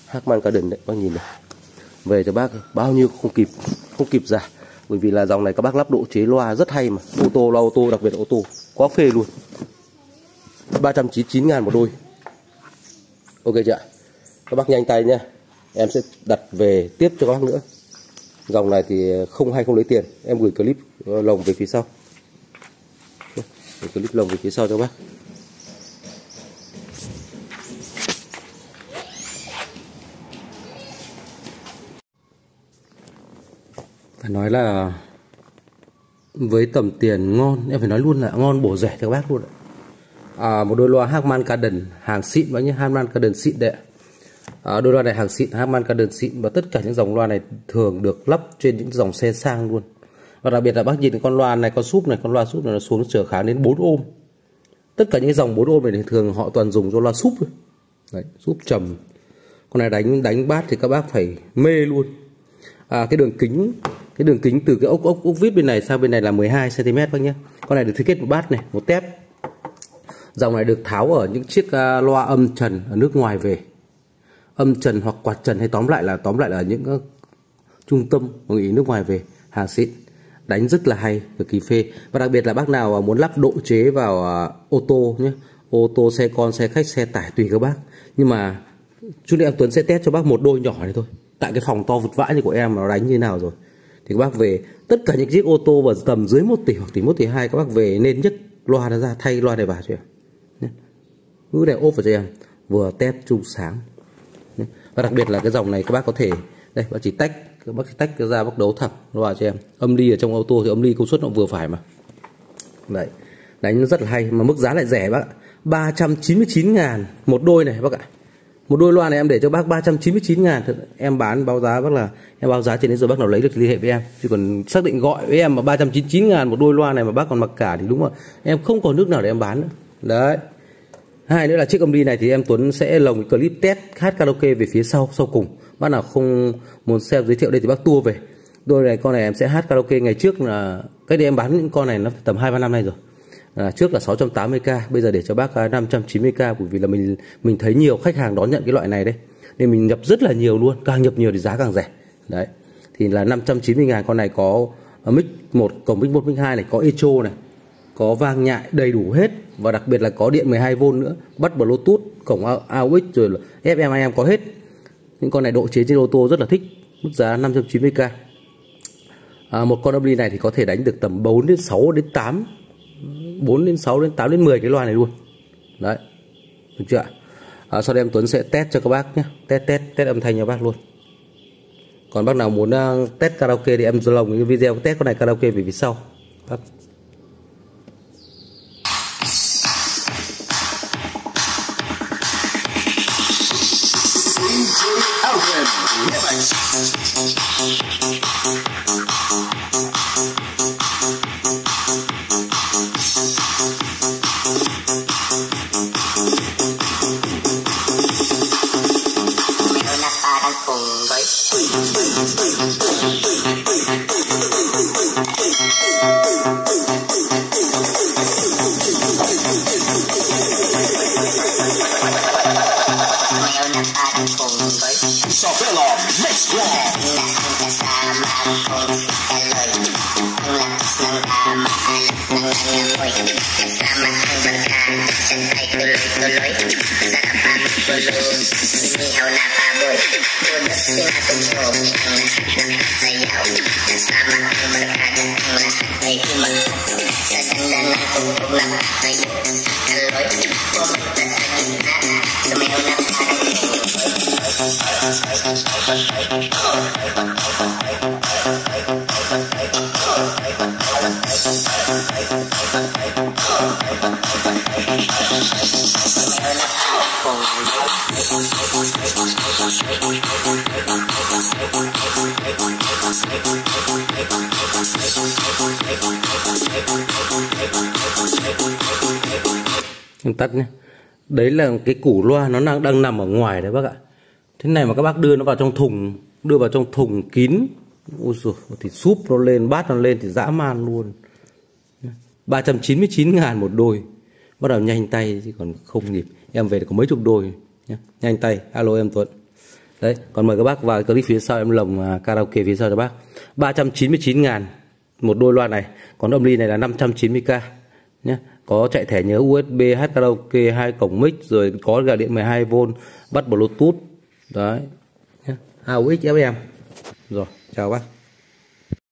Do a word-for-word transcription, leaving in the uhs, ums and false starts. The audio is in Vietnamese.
Harman Kardon đấy, bác nhìn này. Về cho bác bao nhiêu không kịp, không kịp giả. Bởi vì là dòng này các bác lắp độ chế loa rất hay mà. Ô tô, loa ô tô, đặc biệt là ô tô, quá phê luôn. ba trăm chín mươi chín ngàn một đôi. Ok chưa ạ? Các bác nhanh tay nhá. Em sẽ đặt về tiếp cho các bác nữa. Dòng này thì không hay không lấy tiền. Em gửi clip lồng về phía sau. Gửi clip lồng về phía sau cho các bác. Phải nói là với tầm tiền ngon, em phải nói luôn là ngon bổ rẻ cho các bác luôn ạ. À, một đôi loa Harman Kardon hàng xịn bác nhé, Harman Kardon xịn đấy ạ. À, đôi loa này hàng xịn, Harman Kardon xịn, và tất cả những dòng loa này thường được lắp trên những dòng xe sang luôn. Và đặc biệt là bác nhìn con loa này, con súp này, con loa súp này nó xuống trở khá đến bốn ôm. Tất cả những dòng bốn ôm này thì thường họ toàn dùng cho loa súp thôi. Đấy, súp trầm. Con này đánh đánh bass thì các bác phải mê luôn. À, cái đường kính cái đường kính từ cái ốc ốc ốc vít bên này sang bên này là mười hai xăng ti mét bác nhé. Con này được thiết kế một bass này, một tép. Dòng này được tháo ở những chiếc uh, loa âm trần ở nước ngoài về, âm trần hoặc quạt trần, hay tóm lại là tóm lại là những uh, trung tâm hội nghị nước ngoài về, hàng xịn, đánh rất là hay, cực kỳ phê. Và đặc biệt là bác nào muốn lắp độ chế vào uh, ô tô nhé, ô tô, xe con, xe khách, xe tải tùy các bác. Nhưng mà chú em Tuấn sẽ test cho bác một đôi nhỏ này thôi, tại cái phòng to vượt vãi như của em nó đánh như nào rồi. Thì các bác về tất cả những chiếc ô tô và tầm dưới một tỷ hoặc tỷ một tỷ hai, các bác về nên nhấc loa nó ra, thay loa này vào cho em. Cứ để ốp vào cho em, vừa test chung sáng. Và đặc biệt là cái dòng này các bác có thể đây, bác chỉ tách, các bác chỉ tách ra bác đấu thẳng loa cho em. Âm ly ở trong ô tô thì âm ly công suất nó vừa phải mà. Đấy, đánh nó rất là hay mà mức giá lại rẻ bác ạ. ba trăm chín mươi chín ngàn một đôi này bác ạ. Một đôi loa này em để cho bác ba trăm chín mươi chín ngàn. Em bán báo giá bác là em báo giá trên đến rồi bác nào lấy được thì liên hệ với em. Chứ còn xác định gọi với em mà ba trăm chín mươi chín ngàn một đôi loa này mà bác còn mặc cả thì đúng rồi, em không còn nước nào để em bán nữa. Đấy. Hai nữa là chiếc âm ly này thì em Tuấn sẽ lồng cái clip test hát karaoke về phía sau sau cùng. Bác nào không muốn xem giới thiệu đây thì bác tua về. Đôi này con này em sẽ hát karaoke ngày trước là cái đây em bán những con này nó tầm hai ba năm nay rồi. À, trước là sáu trăm tám mươi k, bây giờ để cho bác năm trăm chín mươi k, bởi vì là mình mình thấy nhiều khách hàng đón nhận cái loại này đây. Nên mình nhập rất là nhiều luôn, càng nhập nhiều thì giá càng rẻ. Đấy. Thì là năm trăm chín mươi ngàn, con này có mic một, cổng mic một, mic hai này, có echo này, có vang nhại đầy đủ hết, và đặc biệt là có điện mười hai vôn nữa, bắt bluetooth, cổng a u ích rồi là ép em i em có hết. Những con này độ chế trên ô tô rất là thích, mức giá năm trăm chín mươi k. À, một con âm ly này thì có thể đánh được tầm bốn đến sáu đến tám, bốn đến sáu đến tám đến mười cái loa này luôn. Đấy, được chưa ạ? À, sau đây em Tuấn sẽ test cho các bác nhé, test test test âm thanh cho bác luôn. Còn bác nào muốn uh, test karaoke thì em lồng cái video test con này karaoke về phía sau. Bác. Isabella, next one. Em tắt nhé. Đấy là cái củ loa nó đang đang nằm ở ngoài đấy bác ạ. Thế này mà các bác đưa nó vào trong thùng, đưa vào trong thùng kín, ôi giời, thì súp nó lên, bát nó lên thì dã man luôn. Ba trăm chín mươi chín ngàn một đôi. Bắt đầu nhanh tay chứ còn không nhịp. Em về có mấy chục đôi nhé. Nhanh tay, alo em Tuấn. Đấy, còn mời các bác vào clip phía sau em lồng à, karaoke phía sau cho bác. ba trăm chín mươi chín ngàn một đôi loa này. Còn âm ly này là năm trăm chín mươi k nhé. Có chạy thẻ nhớ u ét bê, hát karaoke, hai cổng mic, rồi có gà điện mười hai vôn, bắt bluetooth. Đấy nhé. a u ích ép em. Rồi, chào bác.